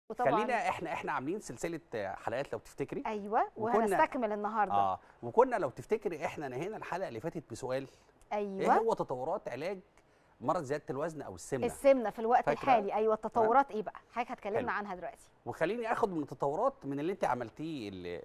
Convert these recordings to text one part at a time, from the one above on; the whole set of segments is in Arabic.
وطبعا خلينا احنا عاملين سلسله حلقات لو تفتكري. ايوه، وهنستكمل النهارده. وكنا لو تفتكري احنا نهينا الحلقه اللي فاتت بسؤال. ايوه، ايه هو تطورات علاج مرض زياده الوزن او السمنه؟ السمنه في الوقت الحالي. ايوه، التطورات ايه بقى؟ حضرتك هتكلمنا عنها دلوقتي. وخليني اخد من التطورات من اللي انت عملتيه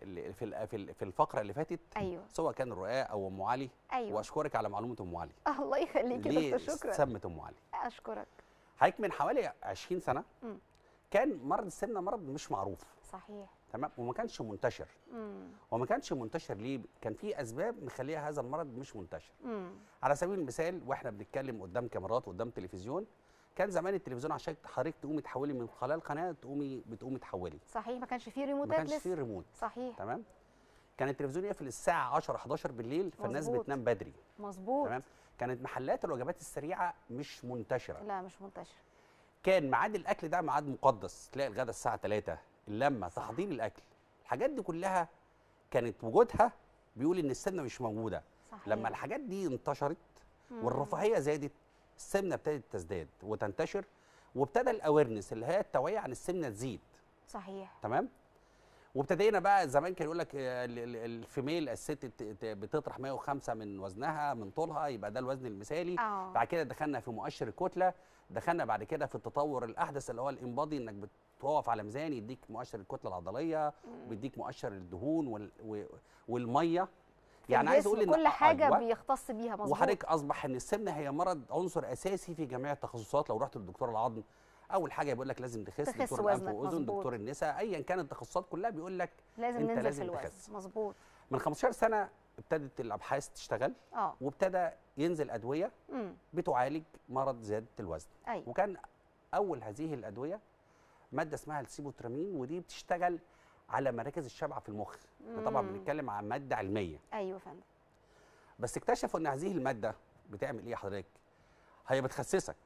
في الفقره اللي فاتت. ايوه، سواء كان الرقاق او ام علي. ايوه، واشكرك على معلومه ام علي. الله يخليك يا دكتور، شكرا. سمت ام علي. اشكرك. حضرتك من حوالي 20 سنه كان مرض السمنه مرض مش معروف. صحيح. تمام. وما كانش منتشر. وما كانش منتشر ليه؟ كان في اسباب مخليها هذا المرض مش منتشر. على سبيل المثال، واحنا بنتكلم قدام كاميرات قدام تلفزيون، كان زمان التلفزيون عشان حضرتك تقومي تحولي من خلال قناه بتقومي تحولي. صحيح، ما كانش فيه ريموتات لسه. ما كانش فيه ريموت. صحيح. تمام. كان التلفزيون يقفل الساعه 10 11 بالليل، فالناس بتنام بدري. مظبوط. تمام. كانت محلات الوجبات السريعه مش منتشره. لا، مش منتشره. كان ميعاد الاكل ده ميعاد مقدس، تلاقي الغدا الساعه 3، اللمه، تحضير الاكل، الحاجات دي كلها كانت وجودها بيقول ان السمنه مش موجوده. صحيح. لما الحاجات دي انتشرت والرفاهيه زادت، السمنه ابتدت تزداد وتنتشر، وابتدى الاويرنس اللي هي التوعيه عن السمنه تزيد. صحيح. تمام. وابتدينا بقى زمان كان يقول لك الفيميل الست بتطرح 105 من وزنها من طولها، يبقى ده الوزن المثالي. بعد كده دخلنا في مؤشر الكتله، دخلنا بعد كده في التطور الاحدث اللي هو الانبادي، انك بتقف على ميزان يديك مؤشر الكتله العضليه وبيديك مؤشر الدهون والميه. يعني عايز اقول ان كل حاجه بيختص بيها. مظبوط. وحضرتك اصبح ان السمنه هي مرض عنصر اساسي في جميع التخصصات. لو رحت لدكتور العظم اول حاجه بيقول لك لازم تخس، دكتور الانف واذن، دكتور النساء، ايا كانت التخصصات كلها بيقول لك لازم ننزل في الوزن. مظبوط. من 15 سنه ابتدت الابحاث تشتغل. وابتدى ينزل ادويه بتعالج مرض زياده الوزن. أيوة. وكان اول هذه الادويه ماده اسمها السيبوترامين، ودي بتشتغل على مراكز الشبع في المخ. طبعا بنتكلم عن ماده علميه. ايوه فندم. بس اكتشفوا ان هذه الماده بتعمل ايه يا حضرتك؟ هي بتخسسك.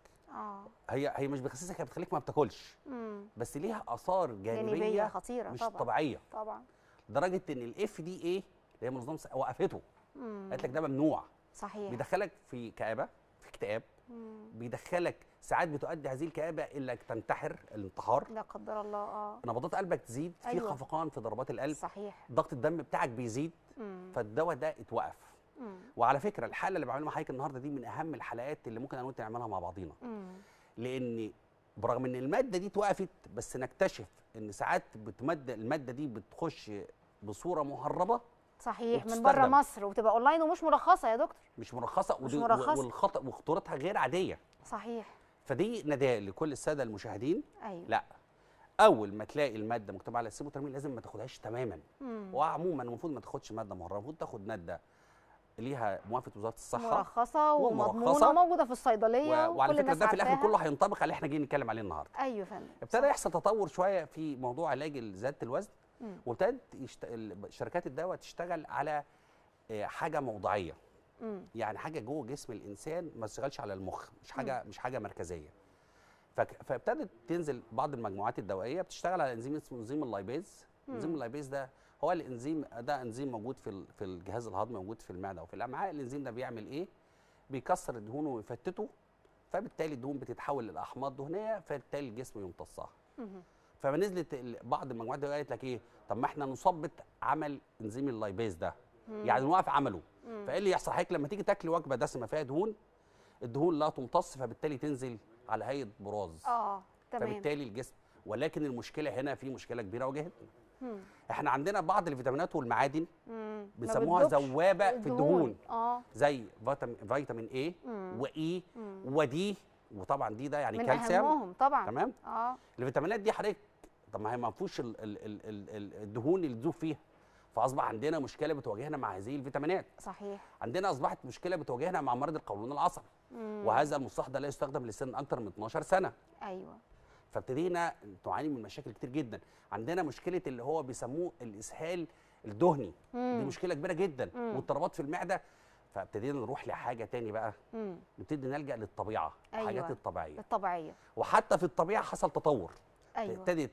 هي مش بتخسسك، هي بتخليك ما بتاكلش. بس ليها اثار جانبيه خطيره مش طبيعيه. طبعا. لدرجه ان الاف دي اي اللي هي منظمه وقفته. قالت لك ده ممنوع. صحيح. بيدخلك في كآبه، في اكتئاب. بيدخلك ساعات بتؤدي هذه الكآبه الى تنتحر، الانتحار. لا قدر الله. نبضات قلبك تزيد. أيوة. في خفقان في ضربات القلب. صحيح. ضغط الدم بتاعك بيزيد. فالدواء ده اتوقف. وعلى فكره الحاله اللي بعملها مع حضرتك النهارده دي من اهم الحلقات اللي ممكن انا وانت نعملها مع بعضينا. لان برغم ان الماده دي اتوقفت، بس نكتشف ان ساعات الماده دي بتخش بصوره مهربه. صحيح. من بره مصر، وتبقى اونلاين ومش مرخصه يا دكتور. مش مرخصه. والخطا وخطورتها غير عاديه. صحيح. فدي نداء لكل الساده المشاهدين. أيوة. لا، اول ما تلاقي الماده مكتوب على السيبوترامين لازم ما تاخدهاش تماما. وعموما المفروض ما تاخدش ماده مهربه، المفروض تاخد ماده ليها موافقه وزاره الصحه، مرخصه ومضمونه وموجوده في الصيدليه. وعلى فكره ده في الاخر كله هينطبق على اللي احنا جايين نتكلم عليه النهارده. ايوه فندم. ابتدى يحصل تطور شويه في موضوع علاج زياده الوزن. وابتدت شركات الدواء تشتغل على حاجه موضعيه. يعني حاجه جوه جسم الانسان ما تشتغلش على المخ، مش حاجه مركزيه. فابتدت تنزل بعض المجموعات الدوائيه بتشتغل على انزيم اسمه انزيم اللايبيز. انزيم اللايبيز ده هو الانزيم ده انزيم موجود في الجهاز الهضمي، موجود في المعده وفي الامعاء. الانزيم ده بيعمل ايه؟ بيكسر الدهون ويفتته، فبالتالي الدهون بتتحول للاحماض دهنيه، فبالتالي الجسم يمتصها. فنزلت بعض المجموعات دي قالت لك ايه؟ طب ما احنا نثبط عمل انزيم اللايبيز ده، يعني نوقف عمله. فايه اللي يحصل حضرتك لما تيجي تاكلي وجبه دسمه فيها دهون، الدهون لا تمتص، فبالتالي تنزل على هيئه براز. تمام. فبالتالي الجسم، ولكن المشكله هنا في مشكله كبيره واجهتنا. احنا عندنا بعض الفيتامينات والمعادن بنسموها ذوابه في الدهون. زي فيتامين اي واي ودي، وطبعا دي ده يعني من كالسيوم أهمهم طبعا. تمام. الفيتامينات دي حضرتك طب ما هي ما فيهوش الدهون اللي تذوب فيها، فاصبح عندنا مشكله بتواجهنا مع هذه الفيتامينات. صحيح. عندنا اصبحت مشكله بتواجهنا مع مرض القولون العصبي. وهذا المصطلح ده لا يستخدم لسن اكثر من 12 سنه. ايوه. فابتدينا نعاني من مشاكل كتير جدا. عندنا مشكله اللي هو بيسموه الاسهال الدهني. دي مشكله كبيره جدا. واضطرابات في المعده. فابتدينا نروح لحاجه تاني بقى. نبتدي نلجا للطبيعه. أيوة. الحاجات الطبيعيه. وحتى في الطبيعه حصل تطور. أيوة. ابتدت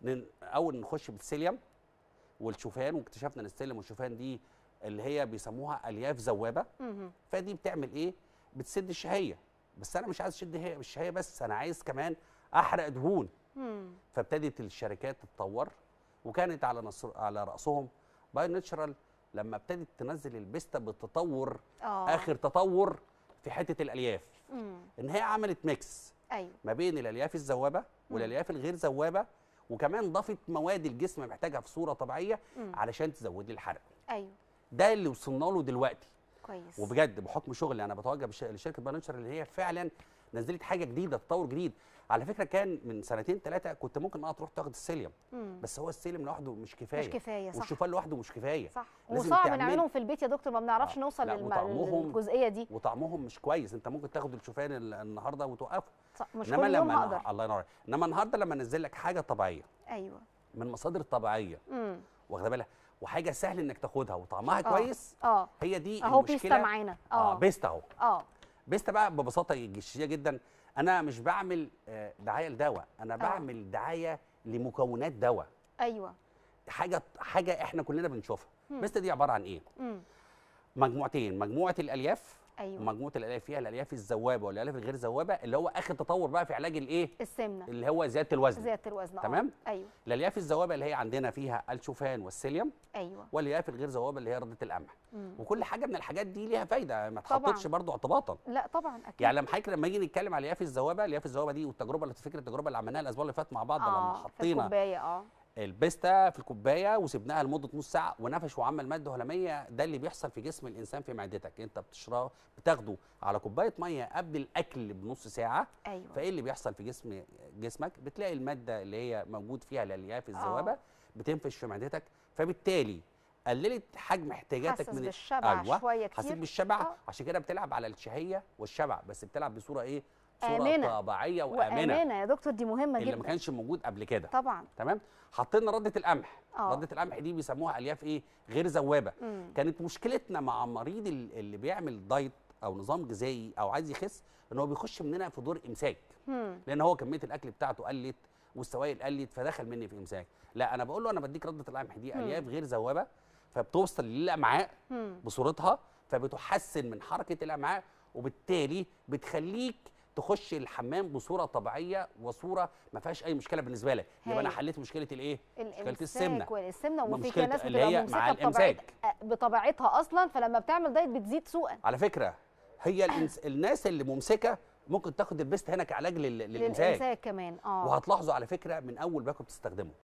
اول نخش بالسيليوم والشوفان، واكتشفنا ان السيليوم والشوفان دي اللي هي بيسموها الياف ذوابه. فدي بتعمل ايه؟ بتسد الشهيه. بس انا مش عايز اشد الشهيه بس، انا عايز كمان احرق دهون. فابتدت الشركات تتطور، وكانت على راسهم باي ناتشرال لما ابتدت تنزل البيستا بالتطور. اخر تطور في حته الالياف، ان هي عملت ميكس ما بين الالياف الذوابه والالياف الغير ذوابه، وكمان ضافت مواد الجسم محتاجها في صوره طبيعيه علشان تزود لي الحرق. ده اللي وصلنا له دلوقتي. كويس. وبجد بحكم شغلي انا بتوجه لشركه باي ناتشرال اللي هي فعلا نزلت حاجه جديده، تطور جديد. على فكره كان من سنتين 3 كنت ممكن تروح تاخد السيليوم، بس هو السيليوم لوحده مش كفايه، صح، والشوفان لوحده مش كفايه، صح. وصعب نعملهم في البيت يا دكتور، ما بنعرفش نوصل للجزئيه دي، وطعمهم مش كويس. انت ممكن تاخد الشوفان النهارده وتوقفه، مش كل يوم هقدر. الله ينور. انما النهارده لما انزل لك حاجه طبيعيه من مصادر طبيعيه، واخده بالك، وحاجه سهل انك تاخدها وطعمها كويس، هي دي اهو المشكله. بيستا معانا. بيستا اهو. بيستا بقى ببساطه شديده جدا، انا مش بعمل دعايه لدواء، انا بعمل دعايه لمكونات دواء. حاجه احنا كلنا بنشوفها. بيستا دي عباره عن ايه؟ مجموعتين، مجموعه الالياف، ومجموعه الالياف فيها الالياف الذوابه والالياف الغير ذوابه، اللي هو اخر تطور بقى في علاج الايه؟ السمنه، اللي هو زياده الوزن. زياده الوزن. تمام؟ الالياف الذوابه اللي هي عندنا فيها الشوفان والسيليوم. والالياف الغير ذوابه اللي هي رده القمح. وكل حاجه من الحاجات دي ليها فايده، ما تحطش برضو اعتباطا. لا طبعا اكيد. يعني لما نيجي نتكلم على الالياف الذوابه دي، والتجربه اللي تفتكر التجربه اللي عملناها الاسبوع اللي فات مع بعض، لما حطينا في الكوبايه البيستا في الكوبايه وسبناها لمده نص ساعه ونفش وعمل ماده هلاميه. ده اللي بيحصل في جسم الانسان في معدتك، انت بتاخده على كوبايه ميه قبل الاكل بنص ساعه. فايه اللي بيحصل في جسمك؟ بتلاقي الماده اللي هي موجود فيها الالياف الذوابه بتنفش في معدتك، فبالتالي قللت حجم احتياجاتك من بالشبع. شويه كتير، حسيت بالشبع. عشان كده بتلعب على الشهيه والشبع، بس بتلعب بصوره ايه؟ صورة آمنة طبيعية وآمنة يا دكتور، دي مهمة جدا اللي ما كانش موجود قبل كده. طبعا. تمام. حطينا ردة القمح. ردة القمح دي بيسموها الياف ايه؟ غير ذوابة. كانت مشكلتنا مع المريض اللي بيعمل دايت او نظام غذائي او عايز يخس، ان هو بيخش مننا في دور امساك، لان هو كمية الاكل بتاعته قلت والسوائل قلت، فدخل مني في امساك. لا، انا بقول له انا بديك ردة القمح دي الياف غير ذوابة، فبتوصل للامعاء بصورتها، فبتحسن من حركة الامعاء، وبالتالي بتخليك تخش الحمام بصوره طبيعيه وصوره ما فيهاش اي مشكله بالنسبه لك. يبقى انا حليت مشكله الايه؟ مشكله السمنه. وفي ناس اللي هي مع الامساك بطبيعتها اصلا، فلما بتعمل دايت بتزيد سوءا. على فكره هي الناس اللي ممسكه ممكن تاخد البيست هنا كعلاج للامساك كمان. وهتلاحظوا على فكره من اول باكو بتستخدمه